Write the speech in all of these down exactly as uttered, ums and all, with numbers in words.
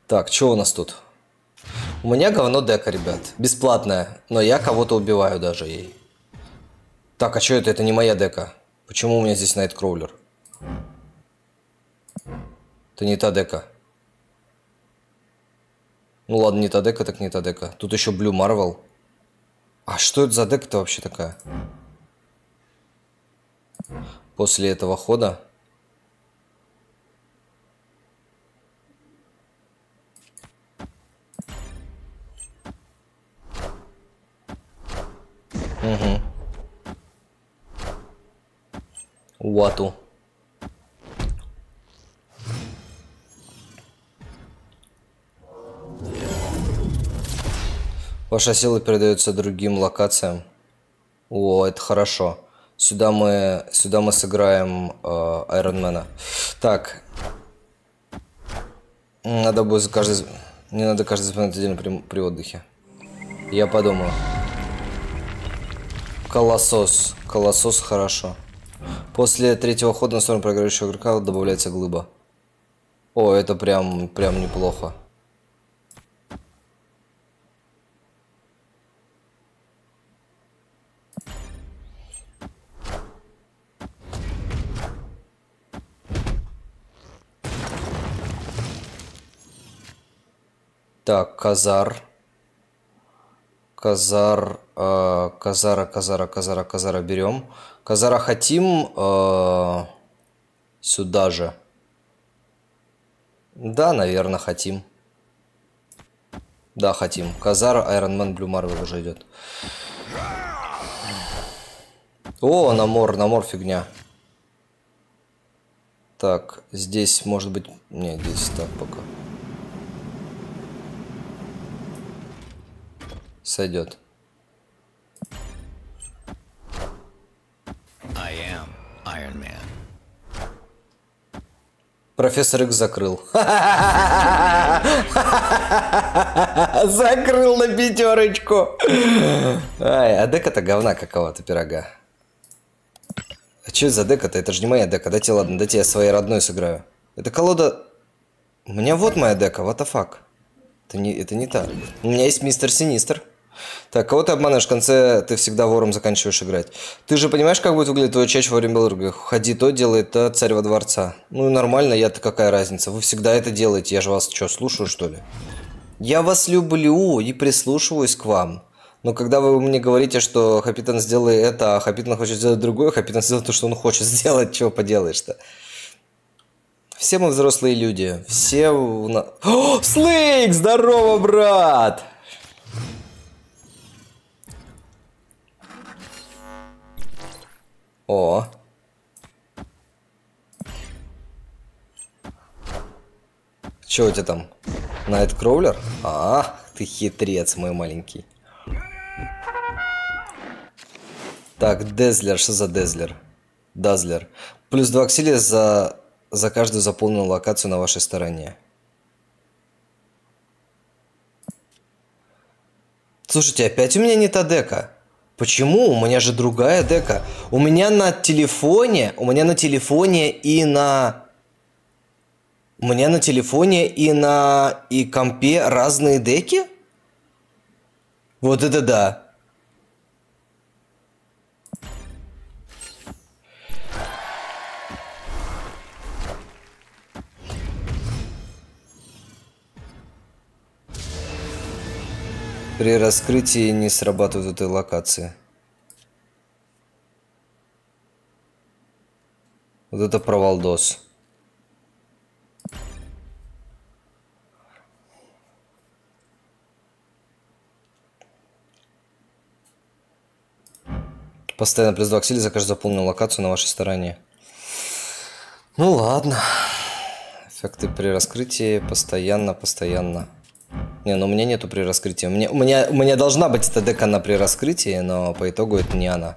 Так, что у нас тут? У меня говно дека, ребят. Бесплатная. Но я кого-то убиваю даже ей. Так, а что это? Это не моя дека. Почему у меня здесь Найткроулер? Это не та дека. Ну ладно, не та дека, так не та дека. Тут еще Blue Marvel. А что это за дека-то вообще такая? После этого хода... Угу. Уату. Ваша сила передается другим локациям. О, это хорошо. Сюда мы, сюда мы сыграем э, Айронмена. Так. Надо будет за каждый... Не надо каждый запоминать отдельно при, при отдыхе. Я подумаю. Колоссос. Колоссос хорошо. После третьего хода на сторону проиграющего игрока добавляется глыба. О, это прям, прям неплохо. Так, Казар. Казар, э, Казара, Казара, Казара, Казара берем. Казара хотим э, сюда же. Да, наверное, хотим. Да, хотим. Казар, Айронмен, Блю Марвел уже идет. О, намор, намор фигня. Так, здесь может быть... Не, здесь так пока. Сойдет. I am Iron Man. Профессор Икс закрыл. Закрыл на пятерочку. Ай, а дека-то говна какого-то пирога. А что за дека-то? Это же не моя дека. Дайте, ладно, дайте я своей родной сыграю. Это колода... У меня вот моя дека, what the fuck. Это не, это не та. У меня есть мистер Синистер. Так, кого ты обманываешь? В конце ты всегда вором заканчиваешь играть. Ты же понимаешь, как будет выглядеть твой чач во время Белрга? Ходи то, делает то, царь во дворца. Ну и нормально, я-то какая разница? Вы всегда это делаете, я же вас что, слушаю, что ли? Я вас люблю и прислушиваюсь к вам. Но когда вы мне говорите, что Капитан сделай это, а Капитан хочет сделать другое, Капитан сделает то, что он хочет сделать, чего поделаешь-то? Все мы взрослые люди. Все у нас... О, Слейк! Здорово, брат! О. Че у тебя там? Найткроулер? А, ты хитрец, мой маленький. Так, Дезлер, что за Дезлер? Дазлер. Плюс два аксилия за, за каждую заполненную локацию на вашей стороне. Слушайте, опять у меня не та дека. Почему? У меня же другая дека. У меня на телефоне, у меня на телефоне и на... У меня на телефоне и на и компе разные деки? Вот это да. При раскрытии не срабатывают этой локации. Вот это провалдос. Постоянно плюс два аксилия за каждую заполненную локацию на вашей стороне. Ну ладно. Эффекты при раскрытии постоянно, постоянно. Не, ну у меня нету при раскрытии. У меня, у меня, у меня должна быть эта дека на при раскрытии, но по итогу это не она.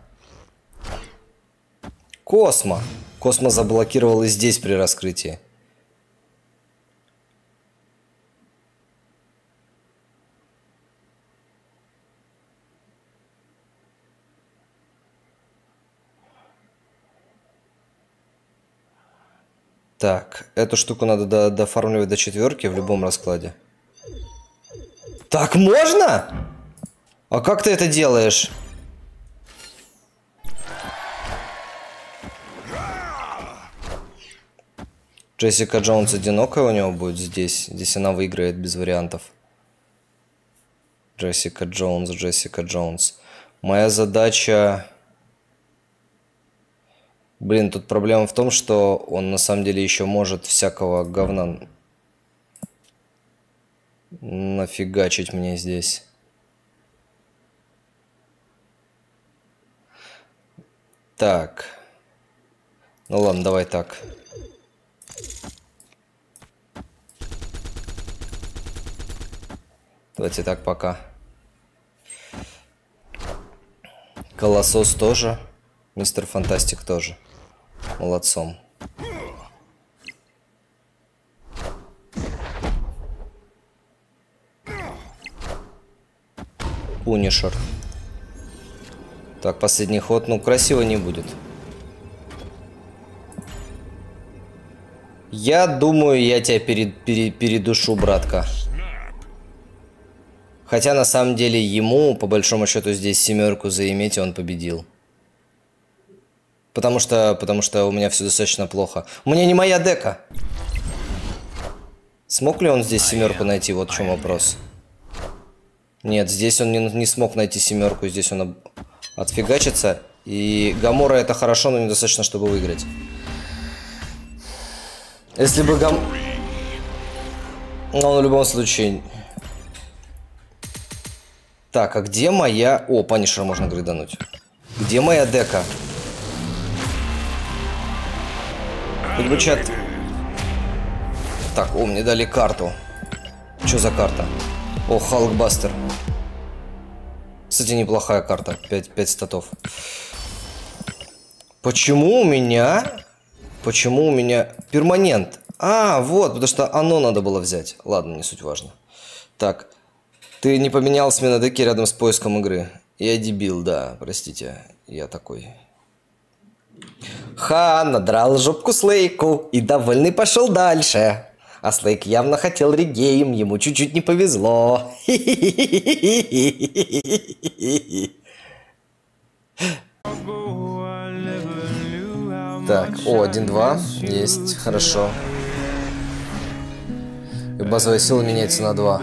Космо. Космо заблокировал и здесь при раскрытии. Так, эту штуку надо до дофармливать до четверки в любом раскладе. Так можно? А как ты это делаешь? Джессика Джонс одинокая у него будет здесь. Здесь она выиграет без вариантов. Джессика Джонс, Джессика Джонс. Моя задача... Блин, тут проблема в том, что он на самом деле еще может всякого говна нафигачить мне здесь. Так. Ну ладно, давай так. Давайте так пока. Колосос тоже. Мистер Фантастик тоже. Молодцом. Пунишер. Так, последний ход. Ну, красиво не будет. Я думаю, я тебя перед, перед, передушу, братка. Хотя, на самом деле, ему, по большому счету, здесь семерку заиметь, и он победил. Потому что, потому что у меня все достаточно плохо. У меня не моя дека. Смог ли он здесь семерку найти? Вот в чем вопрос. Нет, здесь он не, не смог найти семерку. Здесь он отфигачится. И Гамора это хорошо, но недостаточно, чтобы выиграть. Если бы Гам... Но он в любом случае... Так, а где моя... О, Панишера можно гридануть. Где моя дека? Хоть бы чат... Так, о, мне дали карту. Что за карта? О, Халкбастер. Кстати, неплохая карта. пять статов. Почему у меня... Почему у меня... Перманент. А, вот, потому что оно надо было взять. Ладно, не суть важно. Так. Ты не поменял смена деки рядом с поиском игры. Я дебил, да, простите. Я такой. Ха, надрал жопку Слейку и довольный пошел дальше. А Слейк явно хотел регейм, ему чуть-чуть не повезло. Так, о, один-два. Есть, хорошо. И базовая сила меняется на два.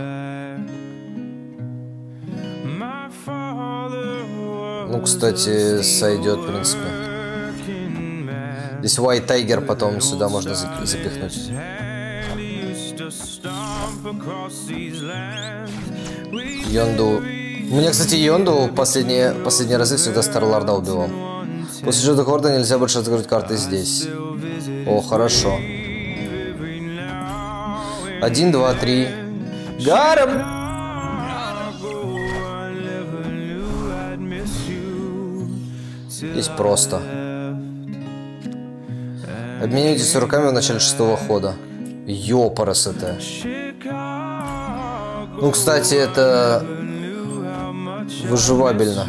Ну, кстати, сойдет, в принципе. Здесь White Tiger потом сюда можно запихнуть. Йонду. У меня, кстати, Йонду последние, последние разы всегда Старларда убивал. После Джуда Хорда нельзя больше открыть карты здесь. О, хорошо. Один, два, три. Гаром! Здесь просто. Обменяйтесь руками в начале шестого хода. Ёпарас это. Ну, кстати, это выживабельно.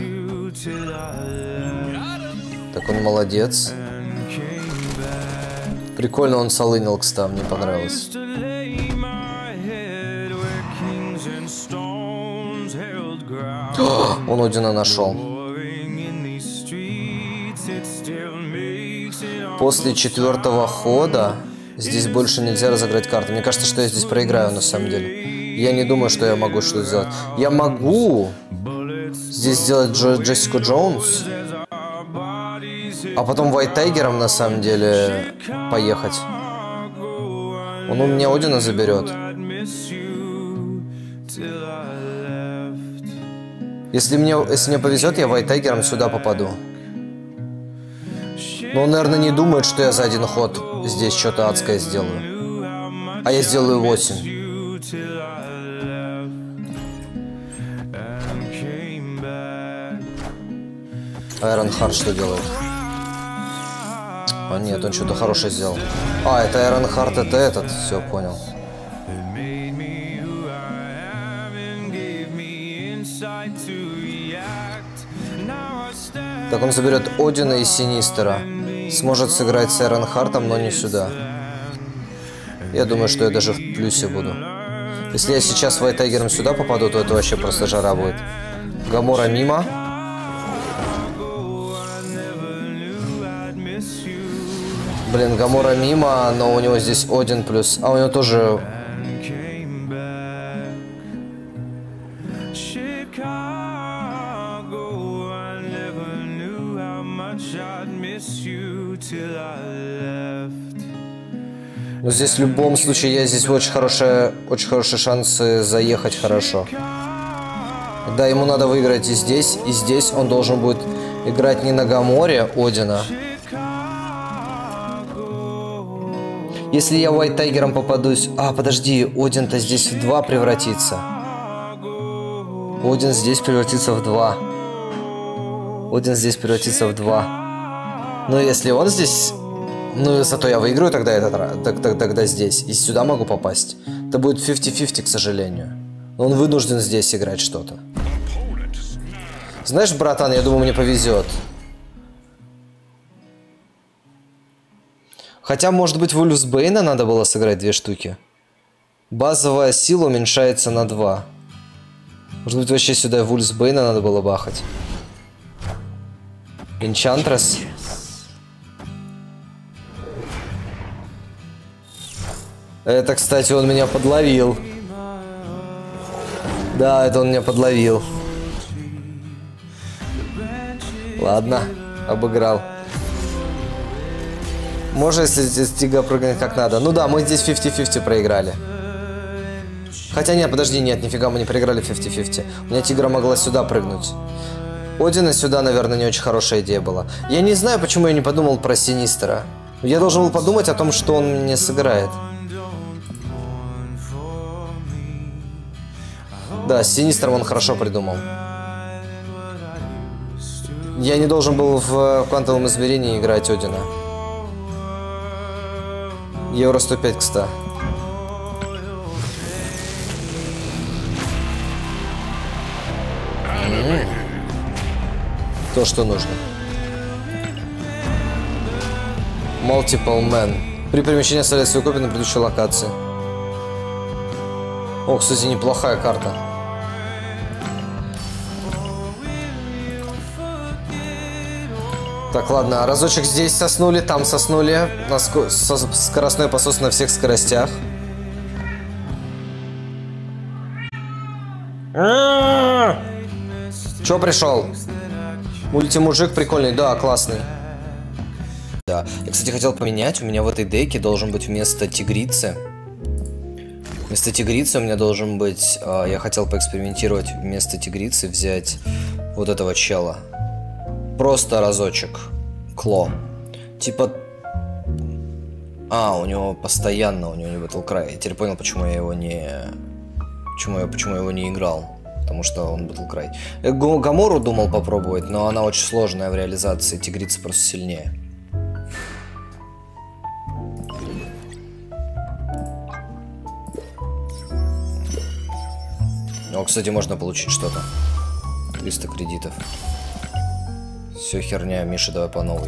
Так, он молодец. Прикольно он солынил, кстати, мне понравилось. О, он Одина нашел. После четвертого хода здесь больше нельзя разыграть карты. Мне кажется, что я здесь проиграю на самом деле. Я не думаю, что я могу что-то сделать. Я могу здесь сделать Джо Джессику Джонс, а потом White Tiger'ом на самом деле поехать. Он у меня Одина заберет. Если мне, если мне повезет, я White Tiger'ом сюда попаду. Но он, наверное, не думает, что я за один ход здесь что-то адское сделаю. А я сделаю восемь. Айрон Харт что делает? А нет, он что-то хорошее сделал. А, это Айрон Харт, это этот. Все, понял. Так, он заберет Одина и Синистера. Сможет сыграть с Айрон Хартом, но не сюда. Я думаю, что я даже в плюсе буду. Если я сейчас White Tiger'ом сюда попаду, то это вообще просто жара будет. Гамора мимо. Блин, Гамора мимо, но у него здесь Один плюс. А у него тоже... Но здесь в любом случае я здесь очень хорошие, очень хорошие шансы заехать хорошо. Да, ему надо выиграть и здесь, и здесь. Он должен будет играть не на Гаморе Одина. Если я White Tiger'ом попадусь... А, подожди, Один-то здесь в два превратится. Один здесь превратится в два. Один здесь превратится в два. Но если он здесь... Ну, зато я выиграю тогда этот раз. Тогда, тогда здесь. И сюда могу попасть. Это будет пятьдесят на пятьдесят, к сожалению. Но он вынужден здесь играть что-то. Знаешь, братан, я думаю, мне повезет. Хотя, может быть, Вульфсбейна надо было сыграть две штуки. Базовая сила уменьшается на два. Может быть, вообще сюда Вульфсбейна надо было бахать. Энчантрес. Это, кстати, он меня подловил. Да, это он меня подловил. Ладно, обыграл. Можно, если здесь Тига прыгнет как надо. Ну да, мы здесь пятьдесят на пятьдесят проиграли. Хотя нет, подожди, нет, нифига мы не проиграли пятьдесят на пятьдесят. У меня Тигра могла сюда прыгнуть. Одина сюда, наверное, не очень хорошая идея была. Я не знаю, почему я не подумал про Синистера. Я должен был подумать о том, что он мне сыграет. Да, с Синистером он хорошо придумал. Я не должен был в квантовом измерении играть Одина. Евро сто пять, кстати. М-м-м. То, что нужно. Multiple Man. При перемещении оставляет свою копию на предыдущей локации. О, кстати, неплохая карта. Так, ладно, разочек здесь соснули, там соснули. На ско скоростной посос на всех скоростях. Чё пришел? Мультимужик прикольный, да, классный. Да, я, кстати, хотел поменять. У меня в этой деке должен быть вместо тигрицы. Вместо тигрицы у меня должен быть... Э, я хотел поэкспериментировать вместо тигрицы взять вот этого чела. Просто разочек. Кло. Типа... А, у него постоянно, у него не Battle Cry. Я теперь понял, почему я его не... Почему я, почему я его не играл. Потому что он Battle Cry. Я Гамору думал попробовать, но она очень сложная в реализации. Тигрица просто сильнее. О, кстати, можно получить что-то. триста кредитов. Все херня, Миша, давай по новой.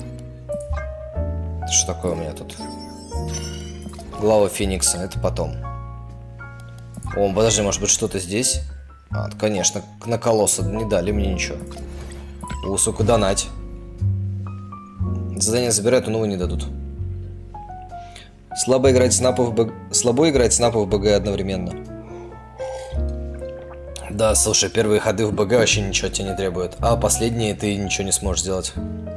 Что такое у меня тут? Глава Феникса, это потом. О, подожди, может быть что-то здесь? А, конечно, на колосса не дали мне ничего. О, сука, донать. Задание забирают, но новые не дадут. Слабо играть снапов в БГ... Слабо играть снапов в БГ одновременно. Да, слушай, первые ходы в БГ вообще ничего тебе не требуют. А последние ты ничего не сможешь сделать.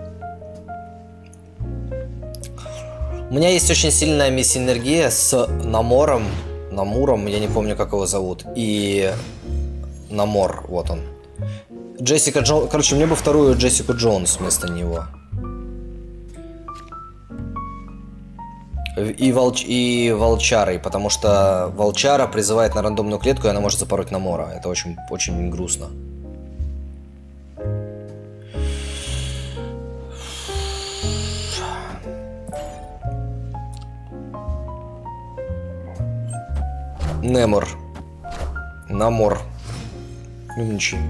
У меня есть очень сильная мисс-энергия с Намором. Намуром, я не помню, как его зовут. И... Намор, вот он. Джессика Джонс... Короче, мне бы вторую Джессику Джонс вместо него. И, волч... и волчарой, потому что волчара призывает на рандомную клетку, и она может запороть Намора. Это очень, очень грустно. Немор. Намор. Умничай.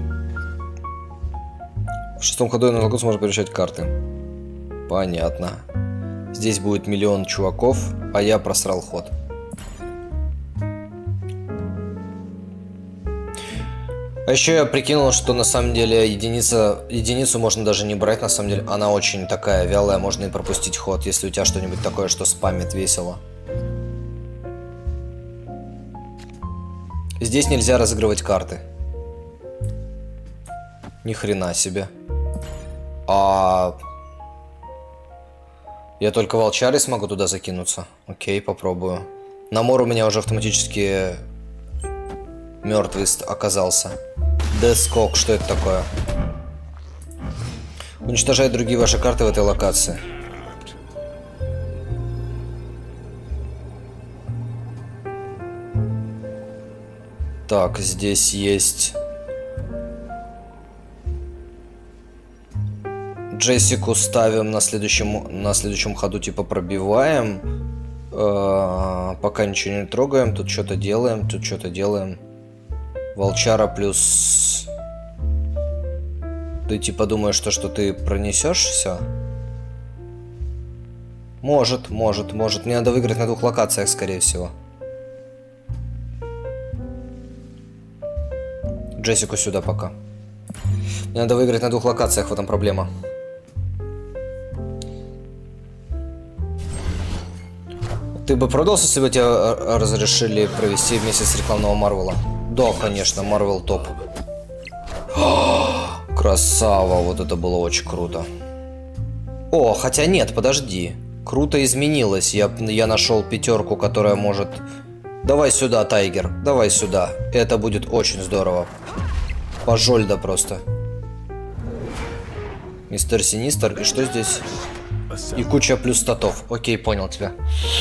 В шестом ходу я на логот сможет перемещать карты. Понятно. Здесь будет миллион чуваков, а я просрал ход. А еще я прикинул, что на самом деле единица, единицу можно даже не брать, на самом деле. Она очень такая вялая, можно и пропустить ход, если у тебя что-нибудь такое, что спамит весело. Здесь нельзя разыгрывать карты. Ни хрена себе. А... Я только волчары смогу туда закинуться. Окей, попробую. Намор у меня уже автоматически мертвый оказался. Дескок, что это такое? Уничтожает другие ваши карты в этой локации. Так, здесь есть... Джессику ставим на следующем, на следующем ходу, типа пробиваем. Э-э- пока ничего не трогаем. Тут что-то делаем, тут что-то делаем. Волчара плюс... Ты типа думаешь, то, что ты пронесешь все? Может, может, может. Мне надо выиграть на двух локациях, скорее всего. Джессику сюда пока. Мне надо выиграть на двух локациях, в этом проблема. Ты бы продался, если бы тебя разрешили провести вместе с рекламного Марвела? Да, конечно, Марвел топ. Красава, вот это было очень круто. О, хотя нет, подожди. Круто изменилось. Я, я нашел пятерку, которая может... Давай сюда, Тайгер, давай сюда. Это будет очень здорово. Пожольда просто. Мистер Синистер, и что здесь? И куча плюс статов. Окей, понял тебя.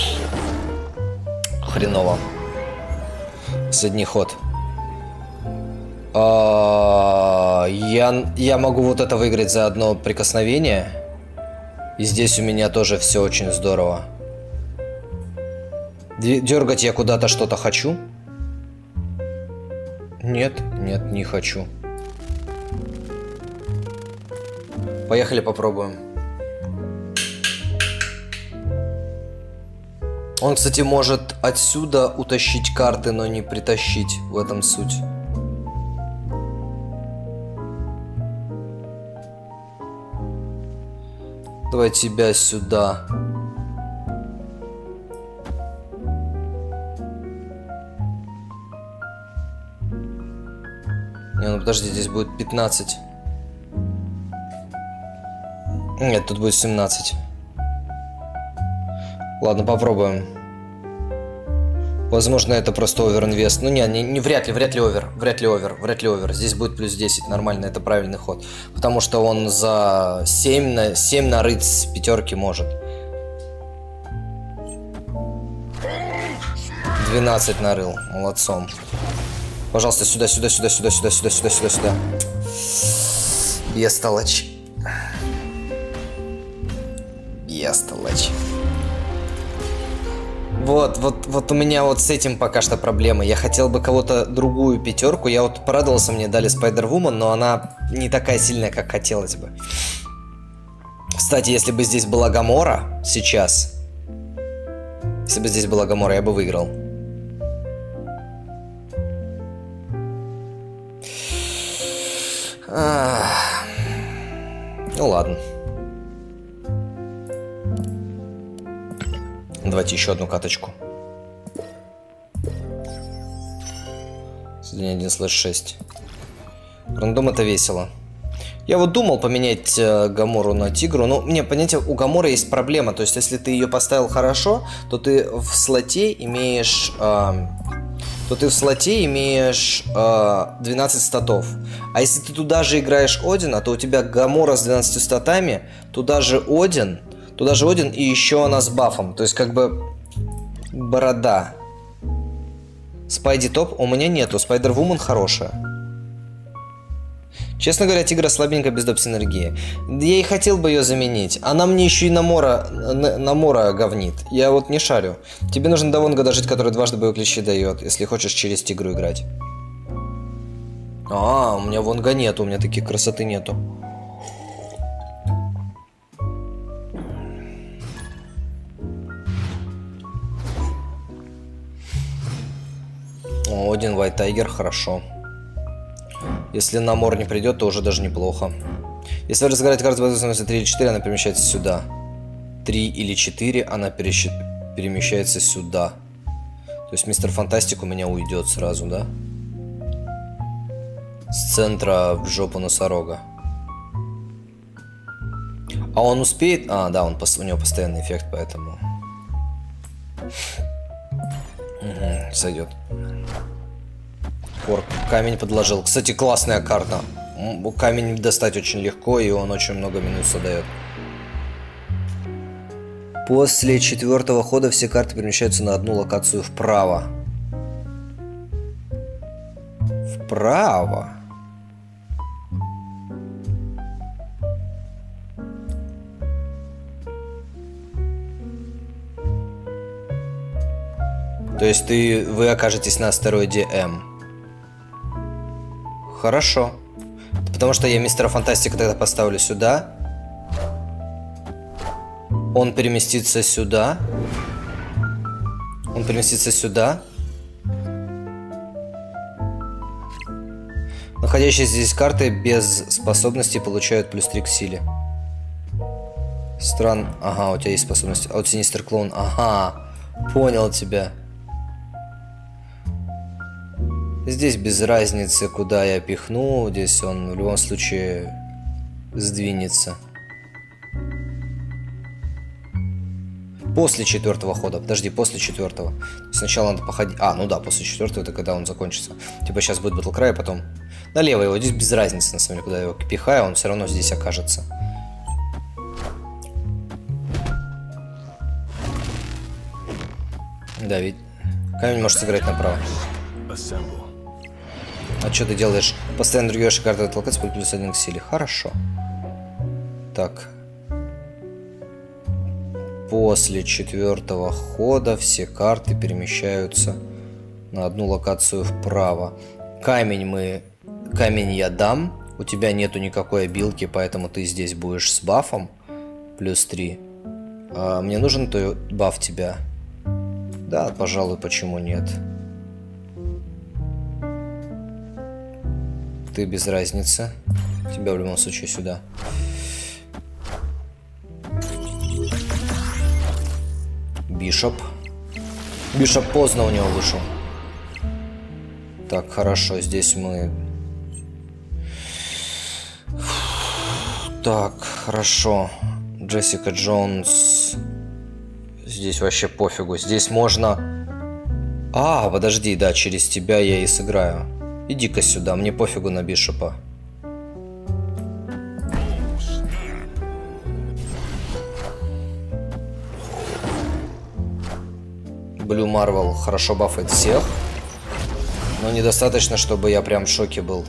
Хреново. Последний ход. А, я, я могу вот это выиграть за одно прикосновение. И здесь у меня тоже все очень здорово. Дергать я куда-то что-то хочу? Нет, нет, не хочу. Поехали, попробуем. Он, кстати, может отсюда утащить карты, но не притащить. В этом суть. Давай тебя сюда. Не, ну подожди, здесь будет пятнадцать. Нет, тут будет семнадцать. Ладно, попробуем. Возможно, это просто оверинвест. Ну, не, не, не, вряд ли, вряд ли овер. Вряд ли овер, вряд ли овер. Здесь будет плюс десять, нормально, это правильный ход. Потому что он за семь, на, семь нарыть с пятерки может. двенадцать нарыл, молодцом. Пожалуйста, сюда, сюда, сюда, сюда, сюда, сюда, сюда, сюда, сюда. Бестолочь. Бестолочь. Вот, вот, вот у меня вот с этим пока что проблемы. Я хотел бы кого-то другую пятерку. Я вот порадовался, мне дали Spider-Woman, но она не такая сильная, как хотелось бы. Кстати, если бы здесь была Гамора сейчас, если бы здесь была Гамора, я бы выиграл. Ах. Ну ладно. Давайте еще одну каточку. Соединение один слэш шесть. Рандом это весело. Я вот думал поменять э, Гамору на Тигру, но мне, понимаете, у Гаморы есть проблема. То есть, если ты ее поставил хорошо, то ты в слоте имеешь... Э, то ты в слоте имеешь э, двенадцать статов. А если ты туда же играешь Одина, то у тебя Гамора с двенадцатью статами, туда же Один... Туда же Один, и еще она с бафом. То есть, как бы, борода. Спайди топ у меня нету. Spider-Woman хорошая. Честно говоря, Тигра слабенькая без доп-синергии. Я и хотел бы ее заменить. Она мне еще и Намора, Намора говнит. Я вот не шарю. Тебе нужно до Вонга дожить, который дважды боевые клещи дает, если хочешь через Тигру играть. А, у меня Вонга нету, у меня таких красоты нету. О, один White Tiger, хорошо. Если Намор не придет, то уже даже неплохо. Если вы разыграете карту в смысле три или четыре, она перемещается сюда. три или четыре, она перещ... перемещается сюда. То есть мистер Фантастик у меня уйдет сразу, да? С центра в жопу носорога. А он успеет? А, да, он, у него постоянный эффект, поэтому... Угу, сойдет. Орк камень подложил. Кстати, классная карта. Камень достать очень легко, и он очень много минуса дает. После четвертого хода все карты перемещаются на одну локацию вправо. Вправо? То есть ты, вы окажетесь на астероиде М. Хорошо. Потому что я мистера Фантастика тогда поставлю сюда. Он переместится сюда. Он переместится сюда. Находящиеся здесь карты без способностей получают плюс три к силе. Стран... Ага, у тебя есть способность. А вот Синистер Клоун. Ага, понял тебя. Здесь без разницы, куда я пихну. Здесь он в любом случае сдвинется. После четвертого хода. Подожди, после четвертого. Сначала надо походить. А, ну да, после четвертого это когда он закончится. Типа сейчас будет Battle Cry, а потом налево его. Здесь без разницы, на самом деле, куда я его пихаю, он все равно здесь окажется. Да, ведь камень может сыграть направо. А что ты делаешь? Постоянно другие карты от локации будет плюс один к силе. Хорошо. Так. После четвертого хода все карты перемещаются на одну локацию вправо. Камень мы... Камень я дам. У тебя нету никакой обилки, поэтому ты здесь будешь с бафом. Плюс три. А мне нужен то баф тебя. Да, пожалуй, почему нет. Ты без разницы. Тебя в любом случае сюда. Бишоп. Бишоп поздно у него вышел. Так, хорошо, здесь мы... Так, хорошо. Джессика Джонс. Здесь вообще пофигу. Здесь можно... А, подожди, да, через тебя я и сыграю. Иди-ка сюда, мне пофигу на Бишопа. Блю Марвел хорошо бафает всех. Но недостаточно, чтобы я прям в шоке был.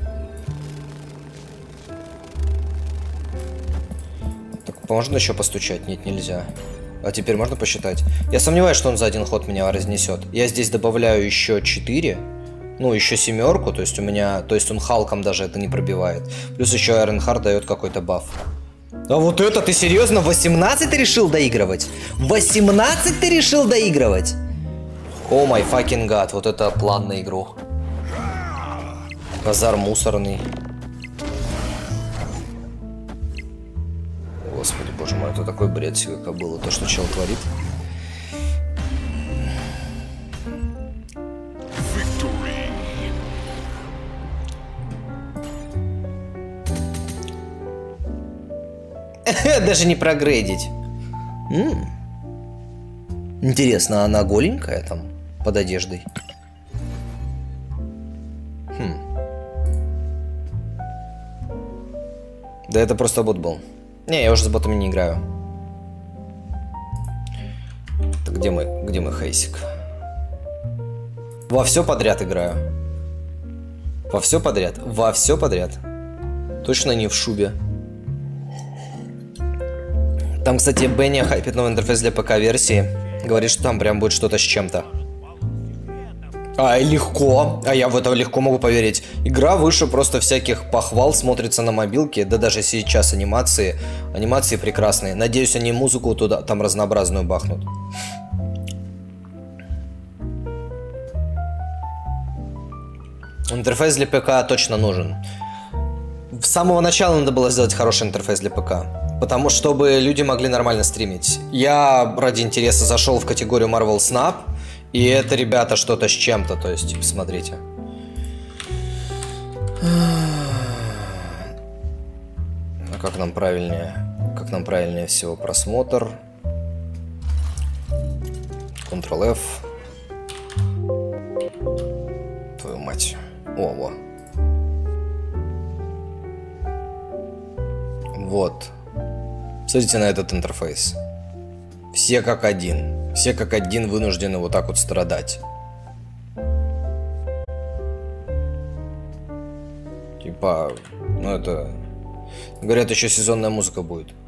Так, можно еще постучать? Нет, нельзя. А теперь можно посчитать? Я сомневаюсь, что он за один ход меня разнесет. Я здесь добавляю еще четыре. Ну, еще семерку. То есть у меня... То есть он Халком даже это не пробивает. Плюс еще Айронхард дает какой-то баф. А вот это ты серьезно? восемнадцать ты решил доигрывать? восемнадцать ты решил доигрывать? О май факинг гад. Вот это план на игру. Базар мусорный. Господи, боже мой, это такой бред сегодня было. То, что чел творит. Даже не прогрейдить. М-м. Интересно, она голенькая там под одеждой? Хм. Да это просто бот был. Не, я уже с ботами не играю. Так, где мы, где мы, Хейсик? Во все подряд играю. Во все подряд. Во все подряд. Точно не в шубе. Там, кстати, Бенни хайпит новый интерфейс для ПК-версии. Говорит, что там прям будет что-то с чем-то. А, легко. А я в это легко могу поверить. Игра выше просто всяких похвал, смотрится на мобилке. Да даже сейчас анимации. Анимации прекрасные. Надеюсь, они музыку туда там разнообразную бахнут. Интерфейс для ПК точно нужен. С самого начала надо было сделать хороший интерфейс для ПК. Потому что, чтобы люди могли нормально стримить. Я ради интереса зашел в категорию Marvel Snap. И это, ребята, что-то с чем-то. То есть, посмотрите. А как нам правильнее? Как нам правильнее всего просмотр? контрол эф. Твою мать. О, во. Вот. Смотрите на этот интерфейс. Все как один. Все как один вынуждены вот так вот страдать. Типа, ну это... Говорят, еще сезонная музыка будет.